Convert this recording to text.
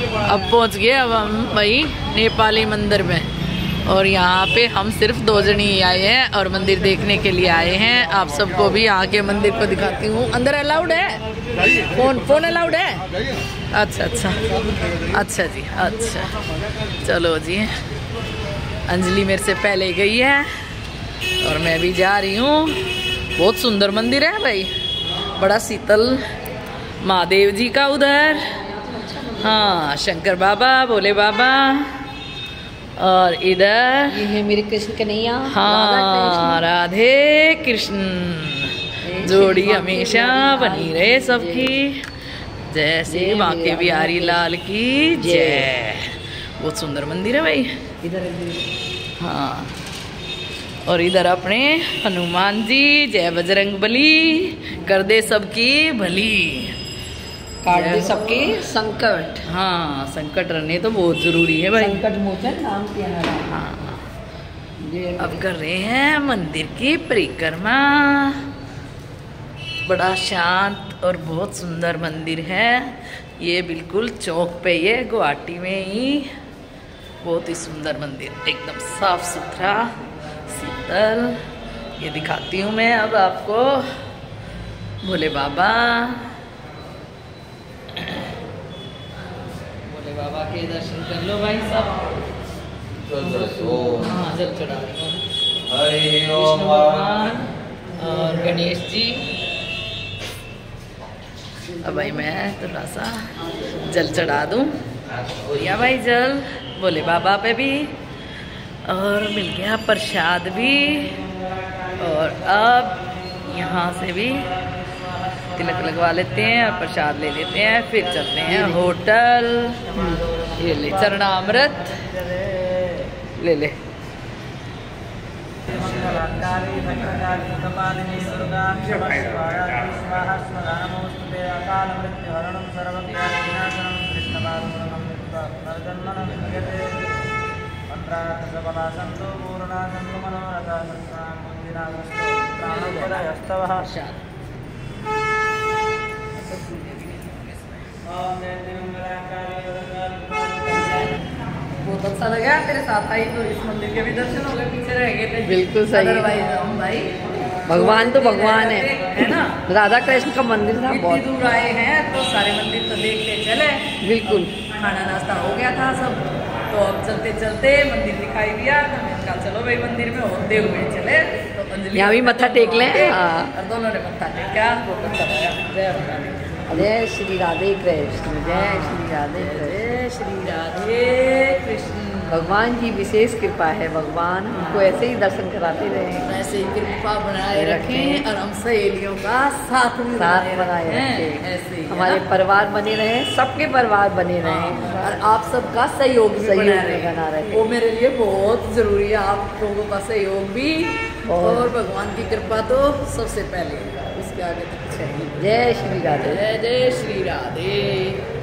अब पहुंच गए अब हम भाई नेपाली मंदिर में, और यहाँ पे हम सिर्फ 2 जने ही आए हैं और मंदिर देखने के लिए आए हैं। आप सबको भी यहाँ के मंदिर को दिखाती हूँ। अंदर अलाउड है? फोन अलाउड है? अच्छा अच्छा अच्छा जी, अच्छा चलो जी। अंजलि मेरे से पहले गई है और मैं भी जा रही हूँ। बहुत सुंदर मंदिर है भाई, बड़ा शीतल महादेव जी का उधर, हाँ शंकर बाबा, भोले बाबा, और इधर ये है मेरे कृष्ण कन्हैया, हाँ राधे कृष्ण, जोड़ी हमेशा बनी रहे सबकी, जय श्री बांके बिहारी लाल की जय। बहुत सुंदर मंदिर है भाई इधर। हाँ, और इधर अपने हनुमान जी, जय बजरंग बली, कर दे सबकी भली, काट दे सबके संकट। हाँ संकट रहने तो बहुत जरूरी है भाई, संकट मोचन नाम किया। हाँ अब कर रहे हैं मंदिर की परिक्रमा। बड़ा शांत और बहुत सुंदर मंदिर है ये, बिल्कुल चौक पे ये गुवाहाटी में ही। बहुत ही सुंदर मंदिर, एकदम साफ सुथरा शीतल। ये दिखाती हूँ मैं अब आपको भोले बाबा, भोले बाबा के दर्शन कर लो भाई सब। हाँ जल चढ़ा विष्णु भगवान और गणेश जी। अब भाई मैं थोड़ा सा जल चढ़ा दूँ, या भाई जल भोले बाबा पे भी, और मिल गया प्रसाद भी। और अब यहाँ से भी तिलक लगवा लेते हैं और प्रसाद ले लेते हैं, फिर चलते हैं होटल। ये ले चरणामृत ले ले। बहुत अच्छा लगा तेरे साथ आई तो इस मंदिर के भी दर्शन हो गए, पीछे रह गए थे। बिल्कुल सही भाई, भगवान तो भगवान है ना, राधा कृष्ण का मंदिर था। बहुत दूर आए हैं तो सारे मंदिर तो देखते चले। बिल्कुल, खाना नाश्ता हो गया था सब, तो अब चलते चलते मंदिर दिखाई दिया तो मैंने कहा चलो भाई मंदिर में होते हुए चले। तो अंजलि यहाँ भी मत्था टेक लें। और दोनों ने मत्था टेका, बहुत अच्छा लगा। जय राधे, जय श्री राधे कृष्ण, जय श्री राधे कृष्ण, जय श्री राधे कृष्ण। भगवान की विशेष कृपा है, भगवान हमको ऐसे ही दर्शन कराते रहे, ऐसे ही कृपा बनाए रखें और हम सहेलियों का साथ बनाए रखें, ऐसे हमारे परिवार बने रहे, सबके परिवार बने रहे, और आप सबका सहयोग बना रहे। वो मेरे लिए बहुत जरूरी है, आप लोगों का सहयोग भी, और भगवान की कृपा तो सबसे पहले, उसके आगे तक चाहिए। जय श्री राधे, जय जय श्री राधे।